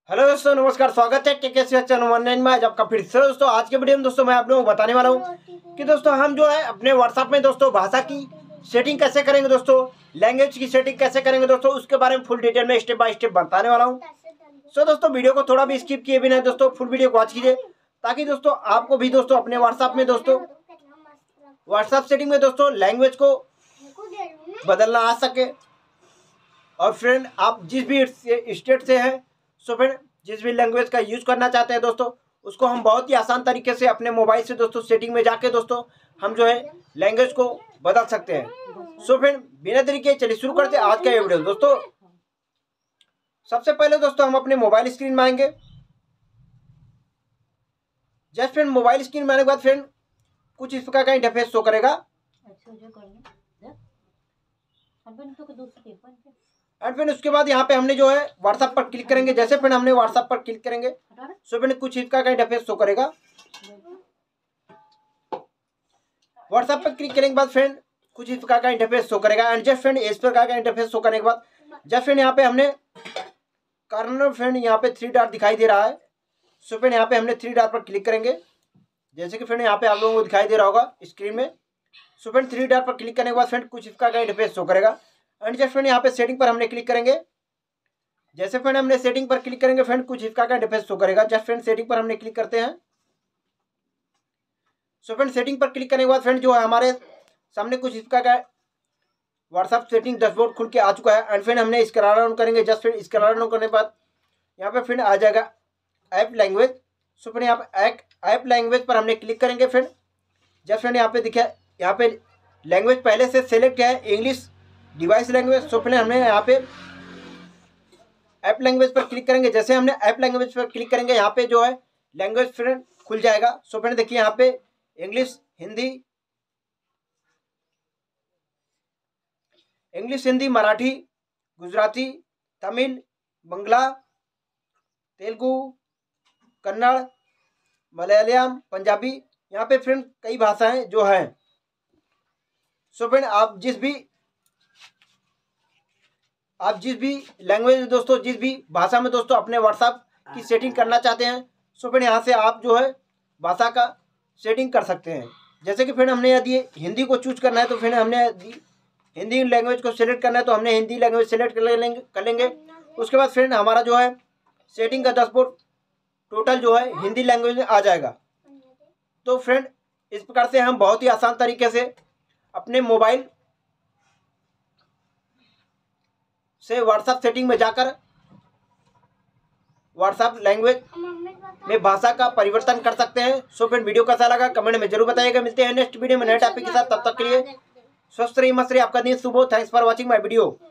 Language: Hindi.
हेलो दोस्तों, नमस्कार। स्वागत है टेक चैनल ऑनलाइन में। आज आपका फिर से दोस्तों आज के वीडियो में दोस्तों मैं आप लोगों को बताने वाला हूँ कि दोस्तों हम जो है अपने व्हाट्सएप में दोस्तों भाषा की सेटिंग कैसे करेंगे, दोस्तों लैंग्वेज की सेटिंग कैसे करेंगे दोस्तों, उसके बारे में फुल डिटेल में स्टेप बाय स्टेप बताने वाला हूँ। सो दोस्तों वीडियो को थोड़ा भी स्किप किए बिना दोस्तों फुल वीडियो को वॉच कीजिए, ताकि दोस्तों आपको भी दोस्तों अपने व्हाट्सएप में दोस्तों व्हाट्सएप सेटिंग में दोस्तों लैंग्वेज को बदलना आ सके। और फ्रेंड आप जिस भी स्टेट से हैं, सो फ्रेंड जिस भी लैंग्वेज का यूज़ करना चाहते हैं दोस्तों, उसको हम बहुत ही आसान तरीके से अपने मोबाइल से दोस्तों सेटिंग में जाके दोस्तों हम जो है लैंग्वेज को बदल सकते हैं। सो फ्रेंड बिना देरी के चलिए शुरू करते हैं आज का ये वीडियो। दोस्तों सबसे पहले दोस्तों हम अपने मोबाइल स्क्रीन में आएंगे। जस्ट फ्रेंड मोबाइल स्क्रीन में आने के बाद फ्रेंड कुछ इस प्रकार का इंटरफेस शो करेगा। एंड फिर उसके बाद यहाँ पे हमने जो है व्हाट्सएप पर क्लिक करेंगे। जैसे फिर हमने व्हाट्सएप पर क्लिक करेंगे सो फिर कुछ इसका का इंटरफेस शो करेगा। व्हाट्सएप पर क्लिक करने के बाद फ्रेंड कुछ इस प्रकार का इंटरफेस शो करेगा। एंड जस्ट फ्रेंड इस प्रकार का इंटरफेस शो करने के बाद जस्ट फ्रेंड यहाँ पे हमने कॉर्नर फ्रेंड यहाँ पे 3 डॉट दिखाई दे रहा है। सो फ्रेंड यहाँ पे हमने 3 डॉट पर क्लिक करेंगे, जैसे कि फ्रेंड यहाँ पे आप लोगों को दिखाई दे रहा होगा स्क्रीन में। सो फ्रेंड 3 डॉट पर क्लिक करने के बाद फ्रेंड कुछ इसका का इंटरफेस शो करेगा। एंड जस्ट फ्रेंड यहाँ पे सेटिंग पर हमने क्लिक करेंगे। जैसे फ्रेंड हमने सेटिंग पर क्लिक करेंगे फ्रेंड कुछ इसका का इंटरफेस शो करेगा। जस्ट फ्रेंड सेटिंग पर हमने क्लिक करते हैं। सो फ्रेंड सेटिंग पर क्लिक करने के बाद फ्रेंड जो है हमारे सामने कुछ इसका का व्हाट्सएप सेटिंग डैशबोर्ड खुल के आ चुका है। एंड फिर हमने स्क्रॉल डाउन करेंगे। जस्ट फ्रेंड स्क्रॉल डाउन करने के बाद यहाँ पे फ्रेंड आ जाएगा ऐप लैंग्वेज। सो फ्रेंड यहाँ पे ऐप लैंग्वेज पर हमने क्लिक करेंगे। फ्रेंड जस्ट फ्रेंड यहाँ पे दिखा, यहाँ पे लैंग्वेज पहले से सेलेक्ट है English device language. So friend हमने यहाँ पे ऐप लैंग्वेज पर क्लिक करेंगे। जैसे हमने ऐप लैंग्वेज पर क्लिक करेंगे यहाँ पे जो है लैंग्वेज फ्रेंड खुल जाएगा। सो फ्रेंड देखिए यहाँ पे इंग्लिश हिंदी मराठी गुजराती तमिल बंगला तेलुगु कन्नड़ मलयालम पंजाबी, यहाँ पे फ्रेंड कई भाषाएं जो हैं। सो फ्रेंड आप जिस भी लैंग्वेज दोस्तों जिस भी भाषा में दोस्तों अपने व्हाट्सएप की सेटिंग करना चाहते हैं, सो फिर यहाँ से आप जो है भाषा का सेटिंग कर सकते हैं। जैसे कि फिर हमने यदि हिंदी को चूज करना है तो फिर हमने हिंदी लैंग्वेज को सिलेक्ट करना है तो हमने हिंदी लैंग्वेज सेलेक्ट कर लेंगे। उसके बाद फिर हमारा जो है सेटिंग का डैशबोर्ड टोटल जो है हिंदी लैंग्वेज में आ जाएगा। तो फ्रेंड इस प्रकार से हम बहुत ही आसान तरीके से अपने मोबाइल से व्हाट्सएप सेटिंग में जाकर व्हाट्सएप लैंग्वेज में भाषा का परिवर्तन कर सकते हैं। सो फिर वीडियो कैसा लगा कमेंट में जरूर बताइएगा। मिलते हैं नेक्स्ट वीडियो में नए टॉपिक के साथ, तब तक के लिए स्वस्थ रहिए, मस्त रहिए, आपका दिन शुभ हो। Thanks for watching my video.